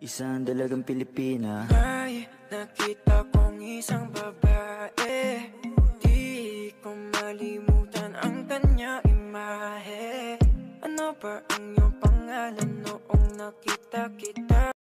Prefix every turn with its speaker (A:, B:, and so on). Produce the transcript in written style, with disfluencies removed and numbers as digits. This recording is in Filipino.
A: Isang dalagang Pilipina.
B: May nakita kong isang babae, di ko malimutan ang kanya imahe. Ano ba ang iyong pangalan noong nakita kita?